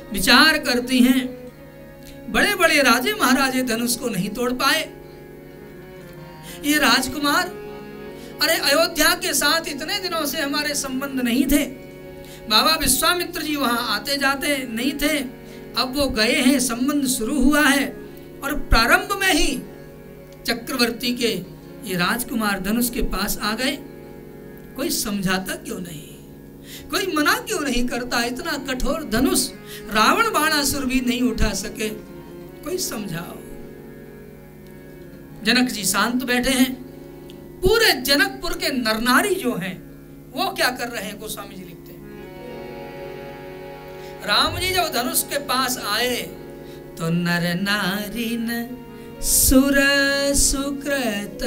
विचार करती हैं, बड़े बड़े राजे महाराजे धनुष को नहीं तोड़ पाए, ये राजकुमार, अरे अयोध्या के साथ इतने दिनों से हमारे संबंध नहीं थे, बाबा विश्वामित्र जी वहां आते जाते नहीं थे, अब वो गए हैं, संबंध शुरू हुआ है और प्रारंभ में ही चक्रवर्ती के ये राजकुमार धनुष के पास आ गए। कोई समझाता क्यों नहीं, कोई मना क्यों नहीं करता? इतना कठोर धनुष रावण बाणासुर भी नहीं उठा सके, कोई समझाओ। जनक जी शांत बैठे हैं, पूरे जनकपुर के नरनारी जो हैं वो क्या कर रहे हैं? गोस्वामी जी लिखते हैं, राम जी जब धनुष के पास आए तो नर नारी न सुर सुकृत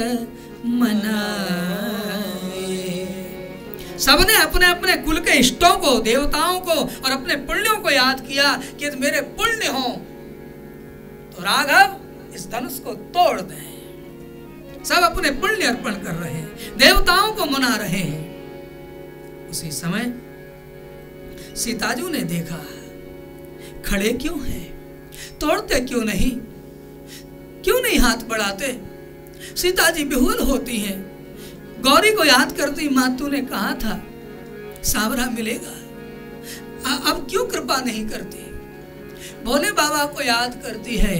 मनाए। सबने अपने अपने कुल के इष्टों को, देवताओं को और अपने पुण्यों को याद किया कि मेरे पुण्य हो तो राघव इस धनुष को तोड़ दें। सब अपने पुण्य अर्पण कर रहे हैं, देवताओं को मना रहे हैं। उसी समय सीताजू ने देखा, खड़े क्यों हैं, तोड़ते क्यों नहीं, क्यों नहीं हाथ बढ़ाते? सीता जी बेहुल होती हैं, गौरी को याद करती, माँ तूने कहा था सांवरा मिलेगा, अब क्यों कृपा नहीं करती? भोले बाबा को याद करती है,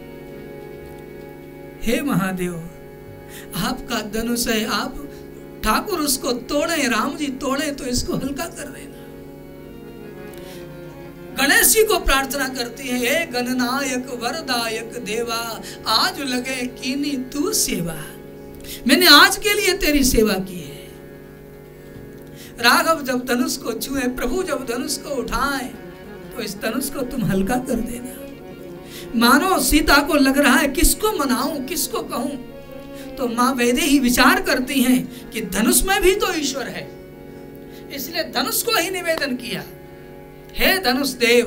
हे महादेव आपका धनुष है, आप ठाकुर उसको तोड़े, राम जी तोड़े तो इसको हल्का कर देना। गणेश जी को प्रार्थना करती है, हे गणनायक वरदायक देवा, आज लगे कीनी तू सेवा, मैंने आज के लिए तेरी सेवा की है। राघव जब धनुष को छुए, प्रभु जब धनुष को उठाए तो इस धनुष को तुम हल्का कर देना। मानो सीता को लग रहा है किसको मनाऊं, किसको कहूं, तो मां वैदेही विचार करती हैं कि धनुष में भी तो ईश्वर है, इसलिए धनुष को ही निवेदन किया, हे धनुष देव,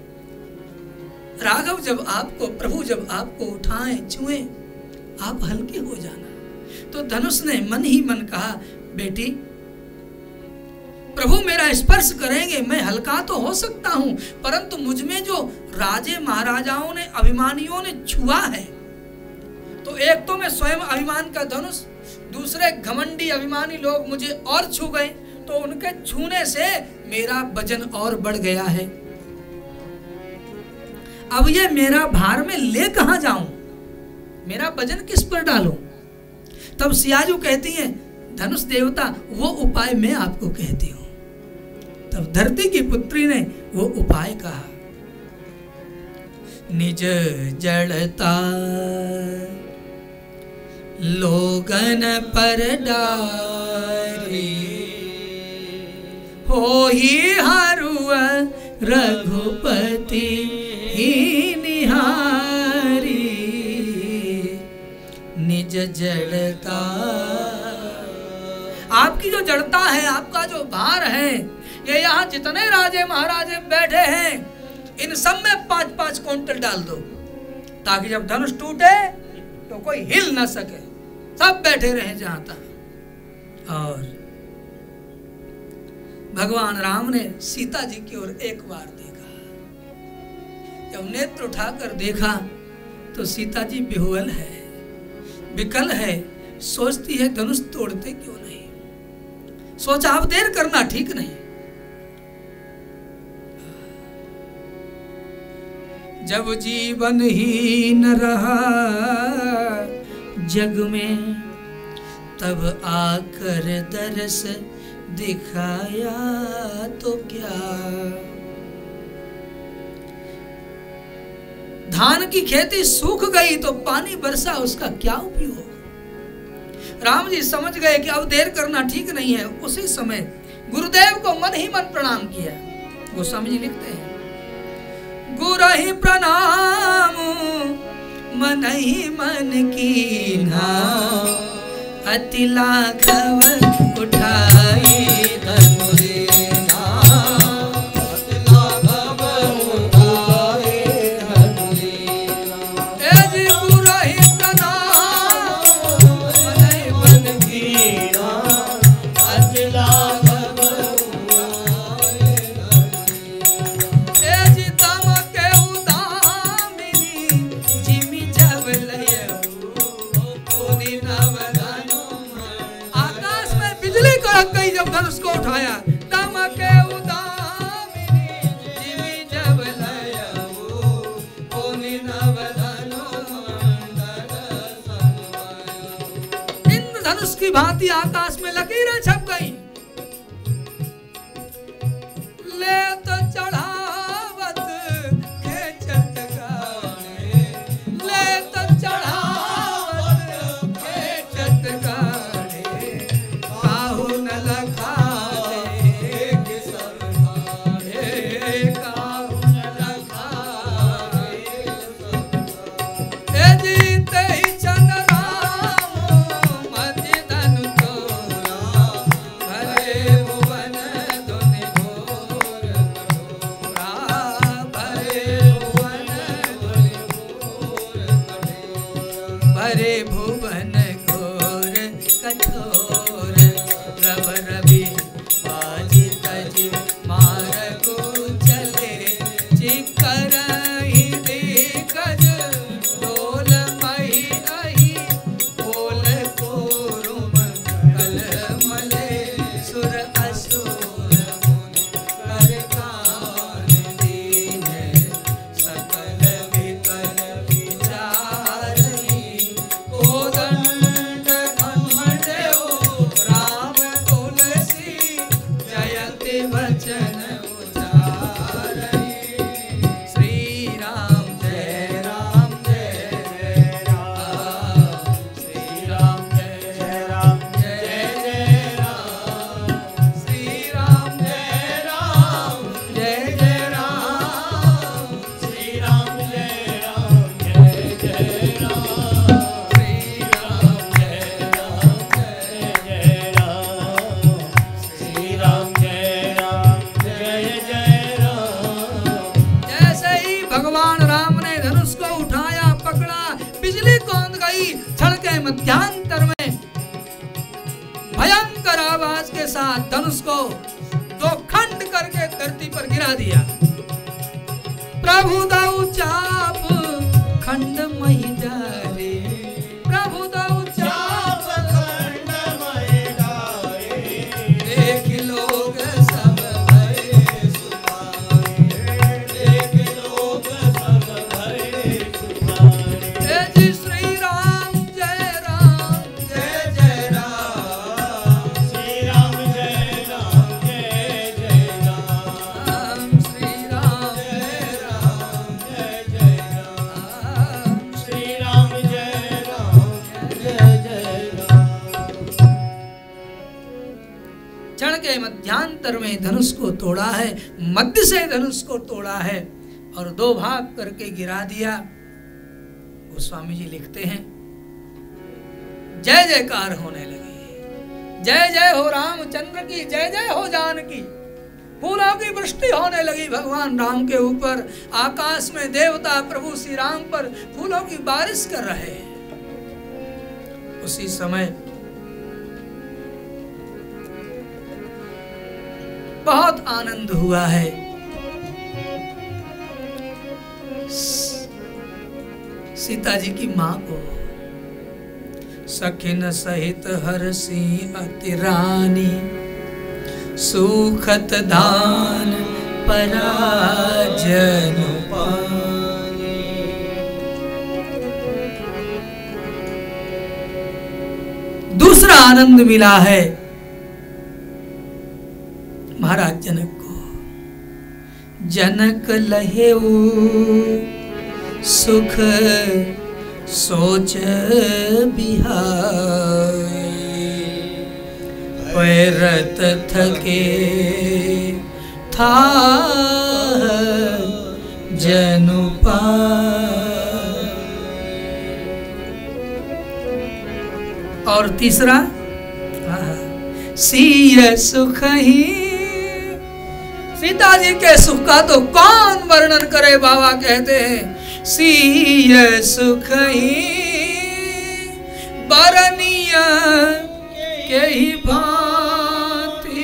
राघव जब आपको, प्रभु जब आपको उठाएं छुए, आप हल्के हो जाना। तो धनुष ने मन ही मन कहा, बेटी प्रभु मेरा स्पर्श करेंगे, मैं हल्का तो हो सकता हूं, परंतु मुझ में जो राजे महाराजाओं ने, अभिमानियों ने छुआ है, तो एक तो मैं स्वयं अभिमान का धनुष, दूसरे घमंडी अभिमानी लोग मुझे और छू गए, तो उनके छूने से मेरा वजन और बढ़ गया है। अब ये मेरा भार में ले कहां जाऊं, मेरा वजन किस पर डालूं? तब सियाजू कहती है, धनुष देवता वो उपाय मैं आपको कहती हूं। तब धरती की पुत्री ने वो उपाय कहा, निज जड़ता लोगन पर डारी, हो ही हारुआ रघुपति ही निहारी, निज जड़ता, आपकी जो जड़ता है, आपका जो भार है, ये यहाँ जितने राजे महाराजे बैठे हैं इन सब में 5-5 क्विंटल डाल दो, ताकि जब धनुष टूटे तो कोई हिल ना सके, सब बैठे रहे जहां तक। और भगवान राम ने सीता जी की ओर एक बार देखा, जब नेत्र उठाकर देखा तो सीता जी बेहुल है, विकल है, सोचती है धनुष तोड़ते क्यों नहीं, सोचा अब देर करना ठीक नहीं। जब जीवन ही न रहा जग में, तब आकर दरस दिखाया तो क्या। धान की खेती सूख गई तो पानी बरसा, उसका क्या उपयोग। राम जी समझ गए कि अब देर करना ठीक नहीं है। उसी समय गुरुदेव को मन ही मन प्रणाम किया। गोस्वामी जी लिखते हैं, गुरु ही प्रणाम मन ही मन कीन्हा, अति लाघव उठाए धनुरेना, अति लाघव उठाए धनुरेना। ए जी गुरु ही प्रणाम मन ही मन कीन्हा, अति लाघव उठाए धनुरेना। ए जी तम की भांति आकाश में लकीरें छप गई। ले तो चढ़ावत खेचत गाड़े, ले तो चढ़ावत खेचत गाड़े, काहू न लखा दे किसर भाड़े, काहू न लखा दे। ए जीते ही चन राम मति धन तोरा, भरे भुवन धुनि घोर कठोरा, भरे भुवन धुनि घोर कठोरा, भरे भुवन घोर कठोर, रव रवि बाजी तज मारगु चले, चिकरहि दिग्गज डोल मही अहि, बोल कोरुम कल मले, सुर असुर मुनि कर कान दीने, सकल विकल विचारहि, कोदंड खंडेउ राम तुलसी, जयति वचन उचारहि। श्री राम जय राम जय जय राम, श्री राम जय राम जय जय राम, श्री राम जय राम जय जय राम, श्री राम जय राम जय जय राम, श्री राम जय राम जय जय राम, श्री राम जय राम जय जय राम। जैसे ही भगवान राम ने धनुष को उठाया, पकड़ा, बिजली कौंध गई। क्षण के मध्यांतर में भयंकर आवाज के साथ धनुष को दो खंड करके धरती पर गिरा दिया। प्रभु दऊ चाप खंड मही डारे, प्रभु दऊ चाप खंड मही डारे, देख लोग सब भय सुखाए, देख लोग सब भय सुखाए। हे जी श्री राम जय जय राम, श्री राम जय जय राम, श्री राम जय जय राम, श्री राम जय जय राम। क्षण के मध्यांतर में धनुष को तोड़ा है, मध्य से धनुष को तोड़ा है और दो भाग करके गिरा दिया। गोस्वामी जी लिखते हैं, जय जयकार होने लगी, जय जय हो रामचंद्र की, जय जय हो जानकी। फूलों की वृष्टि होने लगी भगवान राम के ऊपर। आकाश में देवता प्रभु श्री राम पर फूलों की बारिश कर रहे हैं। उसी समय बहुत आनंद हुआ है। सीता जी की मां को सखिन सहित हरसी अति रानी, सुखत दान पराजन पानी। दूसरा आनंद मिला है महाराज जनक को। जनक लहेऊ सुख सोच बिहाई, पैरत थके था जनु पाई। और तीसरा सीय सुख ही। सीता जी के सुख का तो कौन वर्णन करे, बाबा कहते हैं सीय सुख ही बरनिया के ही भांति,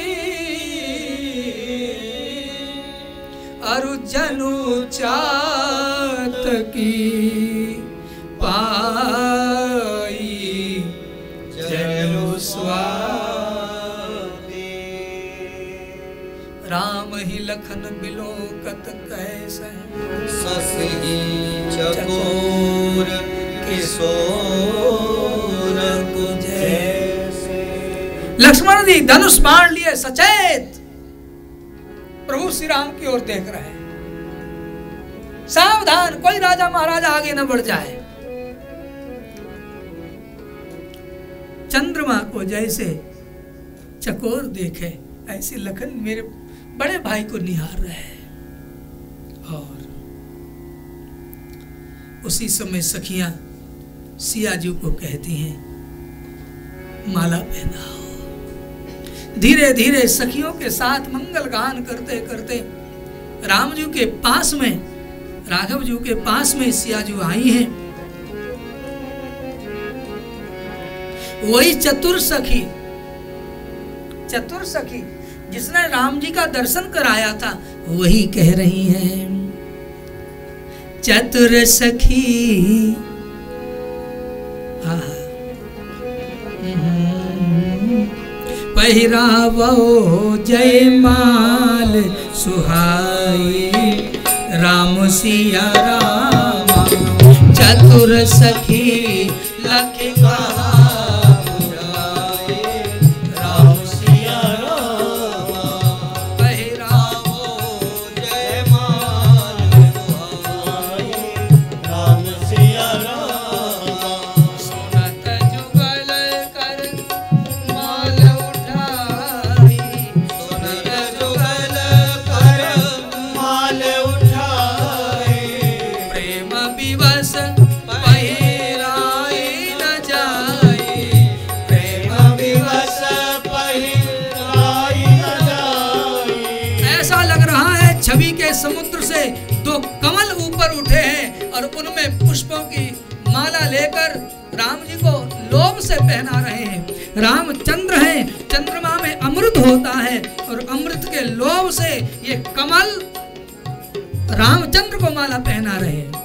अरु जनु चात की पाई, जनु स्वाति। राम ही लखन बिलोकत कैसे, ससही चकोर किशोर कुजे। जी धनुष बाण लिए सचेत प्रभु श्री राम की ओर देख रहे हैं। सावधान, कोई राजा महाराजा आगे न बढ़ जाए। चंद्रमा को जैसे चकोर देखे ऐसे लखन मेरे बड़े भाई को निहार रहे हैं। और उसी समय सखियां सियाजू को कहती हैं माला पहनाओ। धीरे धीरे सखियों के साथ मंगल गान करते करते रामजू के पास में, राघव जी के पास में सियाजू आई हैं। वही चतुर सखी जिसने राम जी का दर्शन कराया था वही कह रही हैं चतुर सखी पहिरावो जयमाल सुहाई राम सिया राम। चतुर सखी लख कहा समुद्र से दो कमल ऊपर उठे हैं और उनमें पुष्पों की माला लेकर राम जी को लोभ से पहना रहे हैं। रामचंद्र हैं, चंद्रमा में अमृत होता है और अमृत के लोभ से ये कमल रामचंद्र को माला पहना रहे हैं।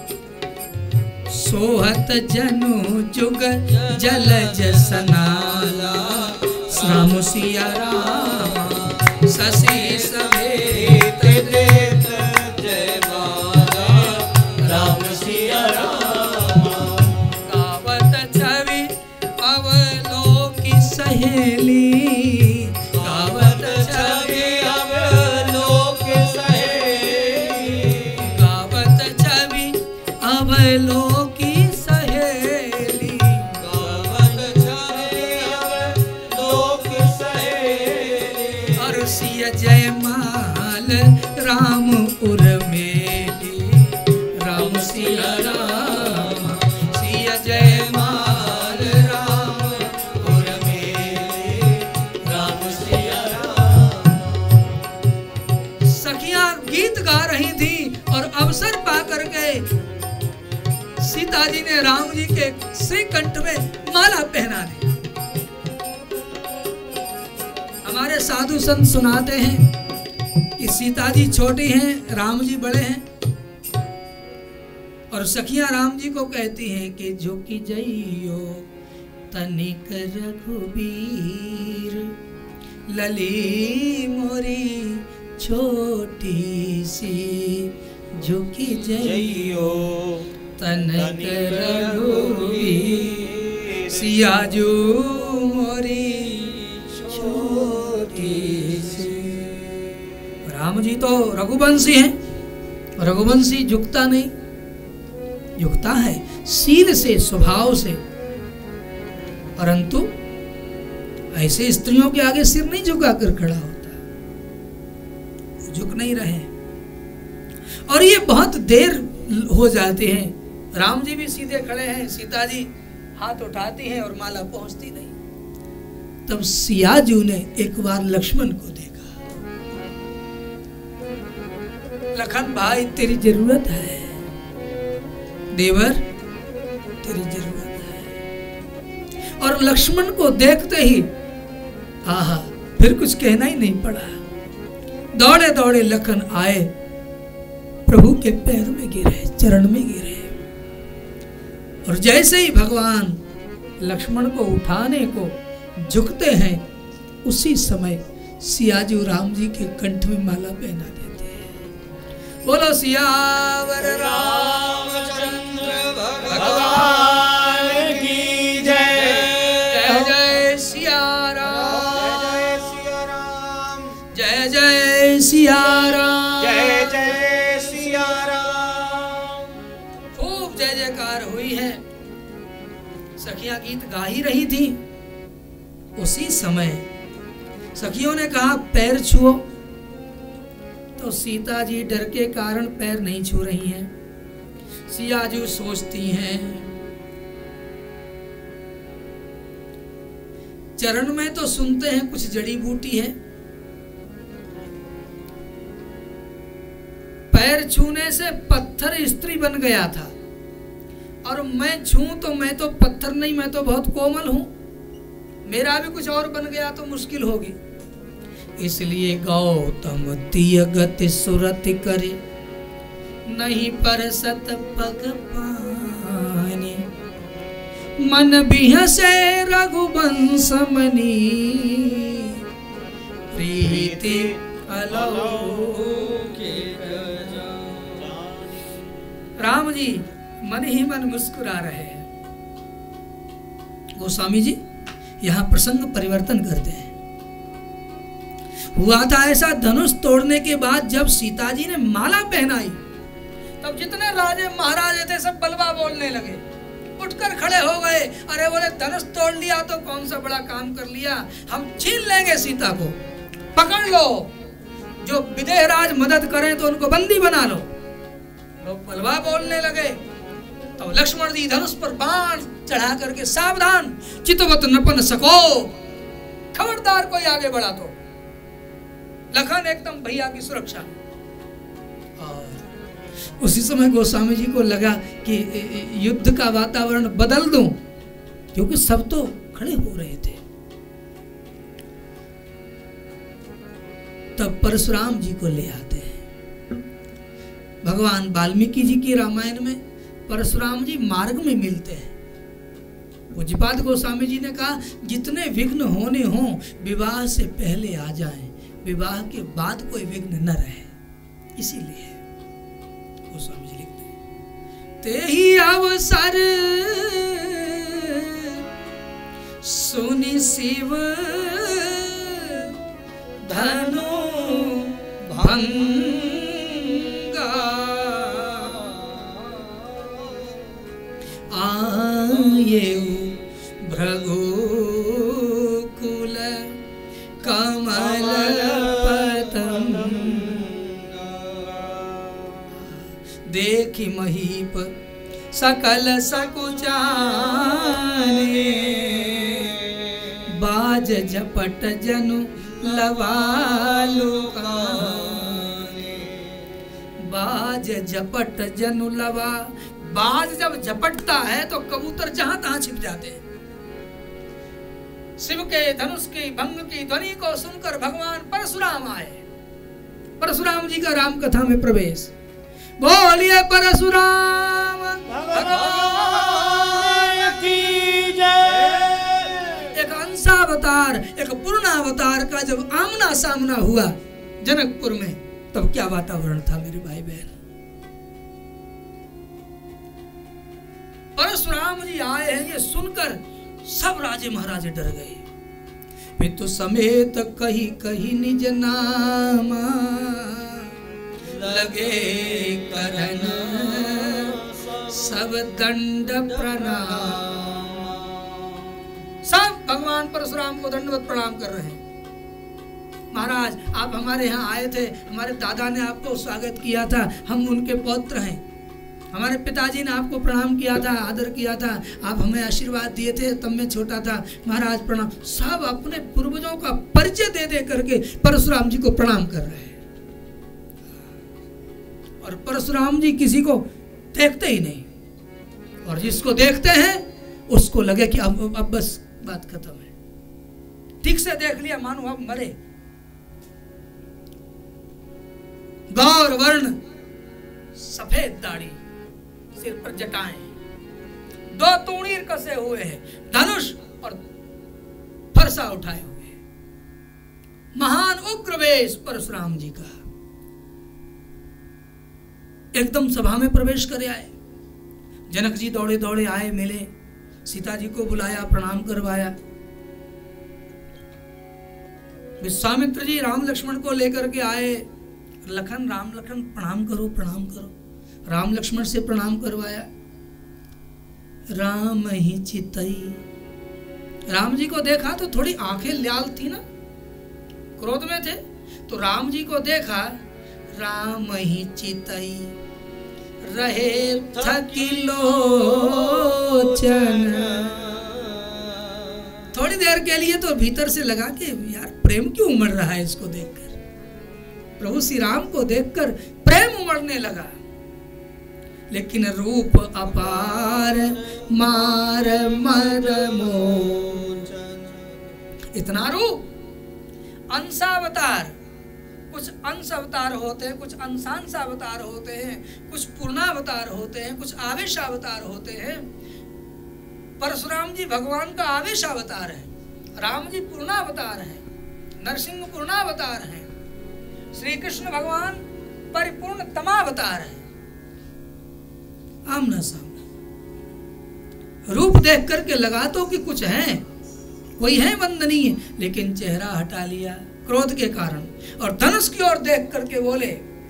सोहत जनु जुग जलज सनाला राम सिया राम शशि समेत देत जय माला राम सिया राम। गावत छवि अवलोकी सहेली, गावत छवि अवलोकी सहेली, गावत छवि अवलोकी सहेली, गावत छवि अवलोकी सहेली। और सिया जय माल राम उर्मेली राम सिया राम, सिया जय माल राम उर्मेली राम सिया राम। सखियां गीत गा रही थी और अवसर पा करके सीता जी ने राम जी के श्रीकंठ में माला पहना दी। हमारे साधु संत सुनाते हैं कि सीता जी छोटी हैं, राम जी बड़े हैं और सखियां राम जी को कहती हैं कि झुकी जइयो तनिक रघुबीर, लली मोरी छोटी सी झुकी जइयो तनिक रघुबीर, सियाजू मोरी छोटी सी। राम जी तो रघुवंशी हैं, रघुवंशी झुकता नहीं, झुकता है शील से, स्वभाव से, परंतु ऐसे स्त्रियों के आगे सिर नहीं झुकाकर खड़ा होता, झुक नहीं रहे। और ये बहुत देर हो जाते हैं, राम जी भी सीधे खड़े हैं, सीता जी हाथ उठाती हैं और माला पहुंचती नहीं। तब सियाजू ने एक बार लक्ष्मण को देखा, लखन भाई तेरी जरूरत है, देवर तेरी जरूरत है। और लक्ष्मण को देखते ही आहा, फिर कुछ कहना ही नहीं पड़ा, दौड़े दौड़े लखन आए, प्रभु के पैर में गिरे, चरण में गिरे। और जैसे ही भगवान लक्ष्मण को उठाने को झुकते हैं, उसी समय सियाजू राम जी के कंठ में माला पहना देते हैं। बोलो सियावर रामचंद्र भगवान की जय, जय जय सिया राम, जय रही है, सखियां गीत गा ही रही थी। उसी समय सखियों ने कहा पैर छुओ, तो सीता जी डर के कारण पैर नहीं छू रही हैं। सिया जी सोचती हैं चरण में तो सुनते हैं कुछ जड़ी बूटी है, पैर छूने से पत्थर स्त्री बन गया था, और मैं छूं तो मैं तो पत्थर नहीं, मैं तो बहुत कोमल हूं, मेरा भी कुछ और बन गया तो मुश्किल होगी। इसलिए गौतम तिय गति सुरति करे, नहीं पर सत पग पानी, मन बिहसे रघुवंश मनी, प्रीति राम जी मन ही मन मुस्कुरा रहे हैं। गोस्वामी जी यहां प्रसंग परिवर्तन करते हैं। हुआ था ऐसा, धनुष तोड़ने के बाद जब सीता जी ने माला पहनाई, तब जितने राजे महाराजे थे सब बलवा बोलने लगे, उठकर खड़े हो गए। अरे बोले धनुष तोड़ लिया तो कौन सा बड़ा काम कर लिया, हम छीन लेंगे सीता को, पकड़ लो, जो विदेह राज मदद करें तो उनको बंदी बना लो। लोग बलवा बोलने लगे। तो लक्ष्मण जी धनुष पर बाण चढ़ा करके सावधान, चितवत नपन सको, खबरदार कोई आगे बढ़ा तो। लखन एकदम भैया की सुरक्षा। और उसी समय गोस्वामी जी को लगा कि युद्ध का वातावरण बदल दूं, क्योंकि सब तो खड़े हो रहे थे। तब परशुराम जी को ले आते हैं। भगवान वाल्मीकि जी की रामायण में परशुराम जी मार्ग में मिलते हैं। पूज्यपाद गोस्वामी जी ने कहा जितने विघ्न होने हों विवाह से पहले आ जाएं, विवाह के बाद कोई विघ्न न रहे। इसीलिए गोस्वामी जी लिखते हैं, ते ही अवसर सुनि शिव धनु भंगा, आये भृगु कुल कमल पतंग, देखि महीप सकल सकुचाने, बाज झपट जनु लवालु काने, बाज झपट जनु लवा। बाज जब झपटता है तो कबूतर जहां तहां छिप जाते हैं। शिव के धनुष की भंग की ध्वनि को सुनकर भगवान परशुराम आए। परशुराम जी का राम कथा में प्रवेश। बोलिए परशुराम भगवान की जय। एक अंशावतार, एक पूर्णावतार का जब आमना सामना हुआ जनकपुर में, तब क्या वातावरण था मेरे भाई बहन। परशुराम जी आए हैं ये सुनकर सब राजे महाराजे डर गए। पितु समेत कही कही निज नाम, लगे करन सब दंड प्रणाम। सब भगवान परशुराम को दंडवत प्रणाम कर रहे हैं। महाराज आप हमारे यहाँ आए थे, हमारे दादा ने आपको स्वागत किया था, हम उनके पौत्र हैं, हमारे पिताजी ने आपको प्रणाम किया था, आदर किया था, आप हमें आशीर्वाद दिए थे तब मैं छोटा था, महाराज प्रणाम। सब अपने पूर्वजों का परिचय दे दे करके परशुराम जी को प्रणाम कर रहे हैं। और परशुराम जी किसी को देखते ही नहीं, और जिसको देखते हैं उसको लगे कि अब बस बात खत्म है। ठीक से देख लिया मानो अब मरे। गौर वर्ण, सफेद दाढ़ी, सिर पर जटाएं, दो तूणीर कसे हुए हैं, धनुष और फरसा उठाए हुए, महान उग्र वेश परशुराम जी का। एकदम सभा में प्रवेश करे आए। जनक जी दौड़े दौड़े आए, मिले, सीता जी को बुलाया, प्रणाम करवाया। विश्वामित्र जी राम लक्ष्मण को लेकर के आए। लखन राम लखन प्रणाम करो प्रणाम करो। राम लक्ष्मण से प्रणाम करवाया। राम ही चितई। राम जी को देखा तो थोड़ी आंखें लाल थी ना, क्रोध में थे, तो राम जी को देखा, राम ही चितई रहे थकी लोचन। थोड़ी देर के लिए तो भीतर से लगा कि यार प्रेम क्यों उमड़ रहा है इसको देखकर। प्रभु श्री राम को देखकर प्रेम उमड़ने लगा। लेकिन रूप अपार मार मर मोचन। इतना रूप, अंशावतार, कुछ अंश अवतार होते हैं, कुछ अंशांश अवतार होते हैं, कुछ पूर्णावतार होते हैं, कुछ आवेश अवतार होते हैं। परशुराम जी भगवान का आवेश अवतार है, राम जी पूर्णावतार है, नरसिंह पूर्णावतार है, श्री कृष्ण भगवान परिपूर्ण तमावतार है। आमना सामना रूप देख करके लगा तो कि कुछ है, कोई है वंदनीय, लेकिन चेहरा हटा लिया क्रोध के कारण और धनुष की ओर देख करके बोले,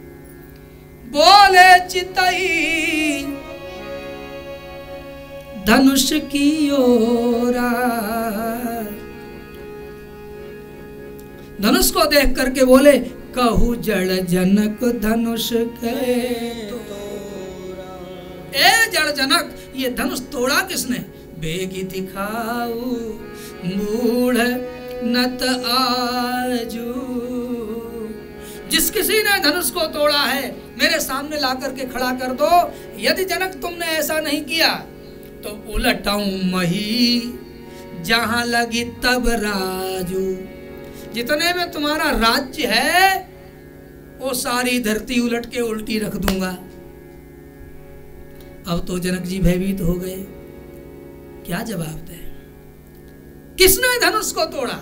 बोले चितई धनुष की ओरा। धनुष को देख करके बोले, कहू जड़ जनक धनुष के तोड़ा। ए जड़ जनक, ये धनुष तोड़ा किसने? बेगी दिखाऊ मूढ़ नत आजू। जिस किसी ने धनुष को तोड़ा है मेरे सामने ला करके खड़ा कर दो। यदि जनक तुमने ऐसा नहीं किया तो उलटाऊं मही जहां लगी तब राजू। जितने में तुम्हारा राज्य है वो सारी धरती उलट के उल्टी रख दूंगा। अब तो जनक जी भयभीत हो गए, क्या जवाब दे? किसने धनुष को तोड़ा?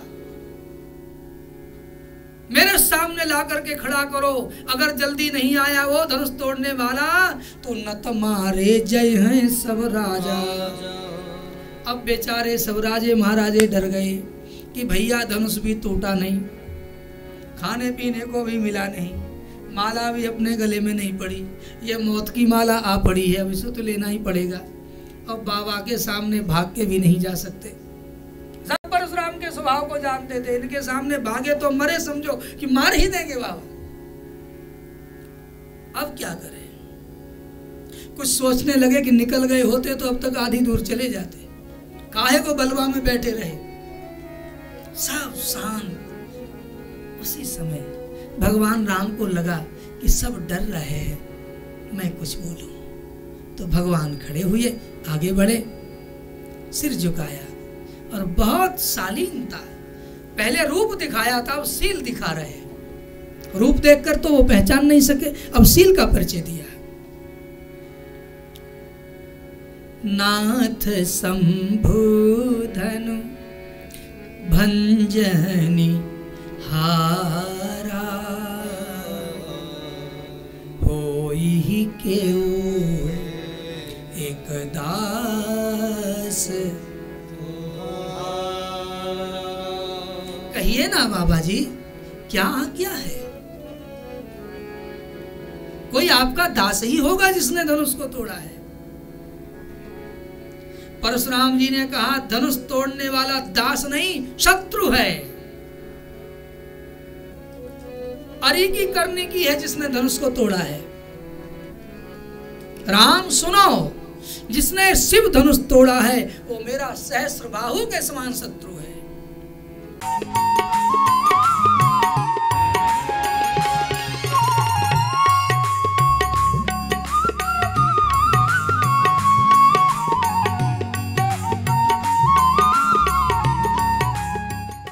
मेरे सामने ला करके खड़ा करो। अगर जल्दी नहीं आया वो धनुष तोड़ने वाला तो न तुम्हारे जय हैं सब राजा। अब बेचारे सब राजे महाराजे डर गए कि भैया धनुष भी टूटा नहीं, खाने पीने को भी मिला नहीं, माला भी अपने गले में नहीं पड़ी, ये मौत की माला आ पड़ी है, अब इसे तो लेना ही पड़ेगा। अब बाबा के सामने भाग के भी नहीं जा सकते। सब परशुराम के स्वभाव को जानते थे, इनके सामने भागे तो मरे, समझो कि मार ही देंगे बाबा। अब क्या करें? कुछ सोचने लगे कि निकल गए होते तो अब तक आधी दूर चले जाते, काहे को बलवा में बैठे रहे। सब शांत। उसी समय भगवान राम को लगा कि सब डर रहे हैं, मैं कुछ बोलूं। तो भगवान खड़े हुए, आगे बढ़े, सिर झुकाया और बहुत शालीनता, पहले रूप दिखाया था, अब सील दिखा रहे हैं। रूप देखकर तो वो पहचान नहीं सके, अब सील का परिचय दिया। नाथ शंभुधनु भंजनी हारा होई केऊ एक दास। कहिए ना बाबा जी, क्या आज्ञा है? कोई आपका दास ही होगा जिसने धनुष को तोड़ा है। परशुराम जी ने कहा, धनुष तोड़ने वाला दास नहीं, शत्रु है। अरी की करने की है जिसने धनुष को तोड़ा है। राम सुनो, जिसने शिव धनुष तोड़ा है वो मेरा सहस्त्र बाहु के समान शत्रु है।